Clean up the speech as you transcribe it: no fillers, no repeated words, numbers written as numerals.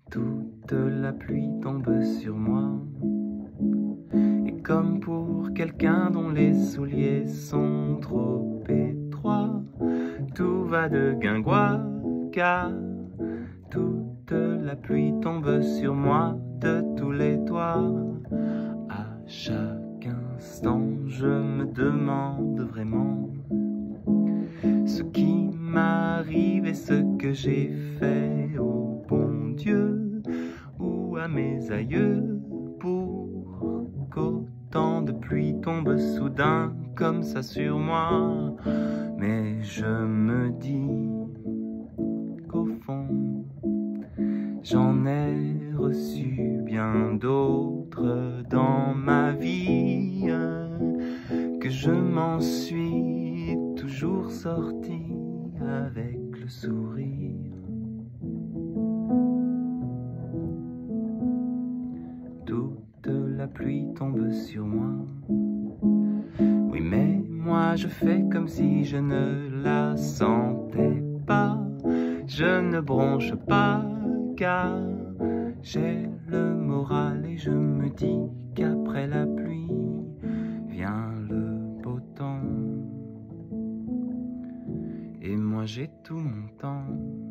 Toute la pluie tombe sur moi, et comme pour quelqu'un dont les souliers sont trop étroits, tout va de guingois, car toute la pluie tombe sur moi de tous les toits. À chaque instant, je me demande vraiment ce qui m'arrive et ce que j'ai fait au bon Dieu ou à mes aïeux pour qu'autant de pluie tombe soudain comme ça sur moi. Mais je me dis qu'au fond, j'en ai reçu bien d'autres dans ma vie, que je m'en suis toujours sorti avec le sourire. Toute la pluie tombe sur moi. Oui, mais moi je fais comme si je ne la sentais pas. Je ne bronche pas, car j'ai le moral et je me dis qu'après la pluie vient le beau temps. Et moi j'ai tout mon temps.